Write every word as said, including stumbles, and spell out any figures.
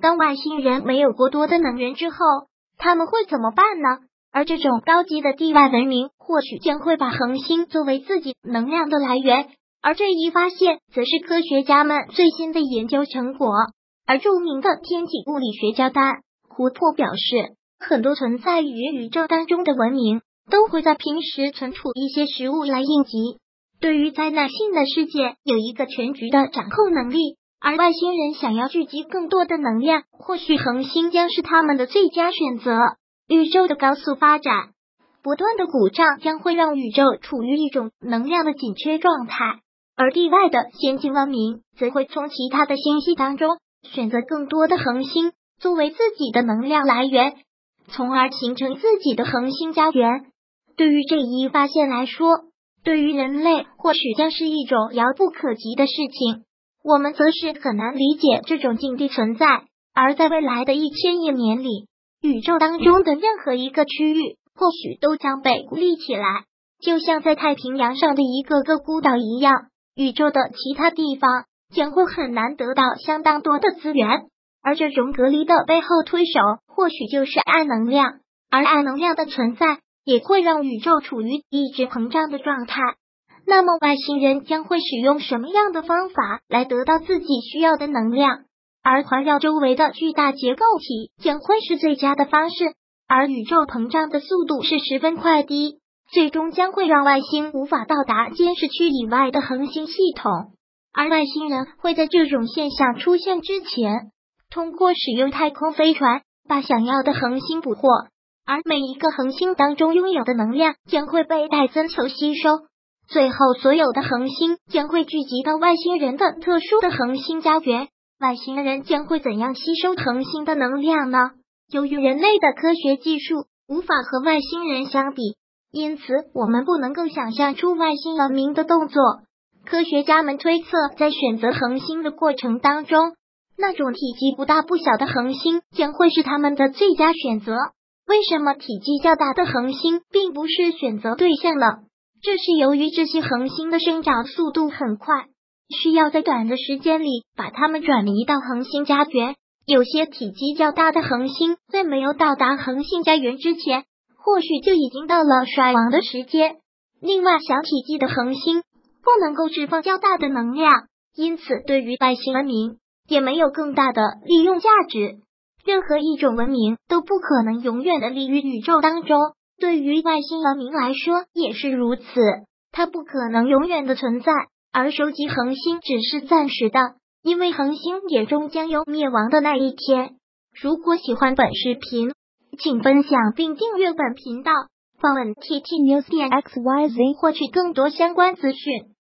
当外星人没有过多的能源之后，他们会怎么办呢？而这种高级的地外文明或许将会把恒星作为自己能量的来源，而这一发现则是科学家们最新的研究成果。而著名的天体物理学家丹·胡珀表示，很多存在于宇宙当中的文明都会在平时存储一些食物来应急，对于灾难性的世界有一个全局的掌控能力。而外星人想要聚集更多的能量，或许恒星将是他们的最佳选择。宇宙的高速发展，不断的鼓胀将会让宇宙处于一种能量的紧缺状态，而地外的先进文明则会从其他的星系当中选择更多的恒星作为自己的能量来源，从而形成自己的恒星家园。对于这一发现来说，对于人类或许将是一种遥不可及的事情，我们则是很难理解这种境地存在。而在未来的一千亿年里，宇宙当中的任何一个区域或许都将被孤立起来，就像在太平洋上的一个个孤岛一样，宇宙的其他地方将会很难得到相当多的资源。而这种隔离的背后推手或许就是暗能量，而暗能量的存在也会让宇宙处于一直膨胀的状态。那么外星人将会使用什么样的方法来得到自己需要的能量？而环绕周围的巨大结构体将会是最佳的方式，而宇宙膨胀的速度是十分快的，最终将会让外星无法到达监视区以外的恒星系统。而外星人会在这种现象出现之前，通过使用太空飞船把想要的恒星捕获，而每一个恒星当中拥有的能量将会被戴森球吸收，最后所有的恒星将会聚集到外星人的特殊的恒星家园。外星人将会怎样吸收恒星的能量呢？由于人类的科学技术无法和外星人相比，因此我们不能够想象出外星文明的动作。科学家们推测，在选择恒星的过程当中，那种体积不大不小的恒星将会是他们的最佳选择。为什么体积较大的恒星并不是选择对象呢？这是由于这些恒星的生长速度很快，需要在短的时间里把它们转移到恒星家园。有些体积较大的恒星在没有到达恒星家园之前，或许就已经到了衰亡的时间。另外，小体积的恒星不能够释放较大的能量，因此对于外星文明也没有更大的利用价值。任何一种文明都不可能永远的立于宇宙当中，对于外星文明来说也是如此，它不可能永远的存在，而收集恒星只是暂时的，因为恒星也终将有灭亡的那一天。如果喜欢本视频，请分享并订阅本频道，访问 T T News 点 X Y Z 获取更多相关资讯。